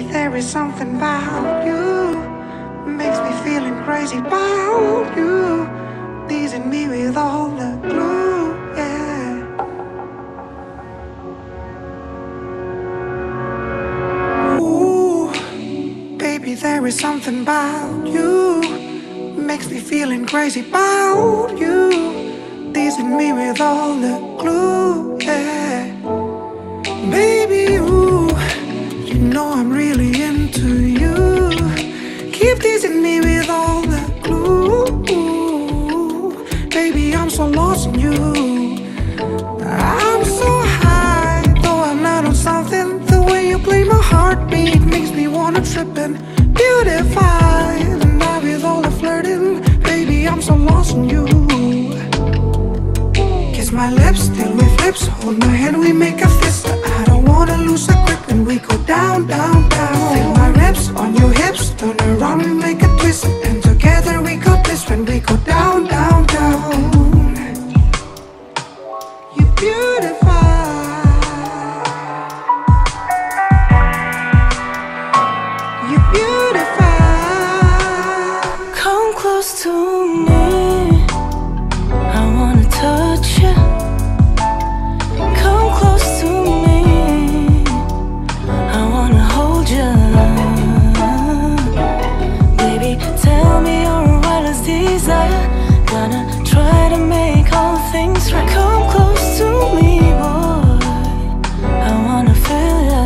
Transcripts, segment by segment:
there is something about you, makes me feeling crazy about you, teasing me with all the glue, yeah. Ooh, baby, there is something about you, makes me feeling crazy about you, teasing me with all the glue, yeah. Baby, you know I'm really into you. Keep teasing me with all the glue. Baby, I'm so lost in you. I'm so high, though I'm not on something. The way you play my heartbeat makes me wanna trip and beautify. And now with all the flirting, baby, I'm so lost in you. Kiss my lips till we flips, hold my hand, we make a fist. I don't wanna lose a grip when we go down, down, down. Feel my lips on your hips, turn around, we make a twist, and together we got this when we go down, down, down. You beautify, you beautify. Come close to me, I wanna touch you. Come close to me, I wanna hold you. Baby, tell me your wildest desire. Gonna try to make all things right. Come close to me, boy, I wanna feel ya.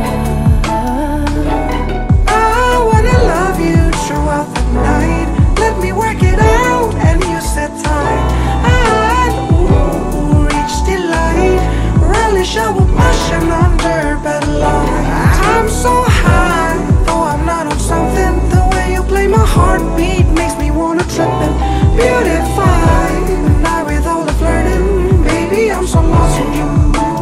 I wanna love you throughout the night. Let me work it out and you sit tight. And ooh, reach the light, really shower passion under bed light. I'm so high, though I'm not on something. The way you play my heartbeat makes me wanna trip and beautify. And now with all the flirting, baby, I'm so lost in you.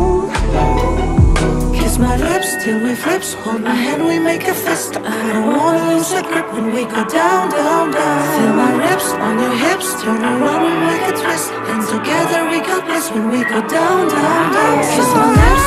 Kiss my lips till we flips, hold my hand, we make a fist. I don't wanna lose a grip when we go down, down, down. Feel my lips on your hips, turn around, we make a twist, and together we got this when we go down, down, down. Kiss my lips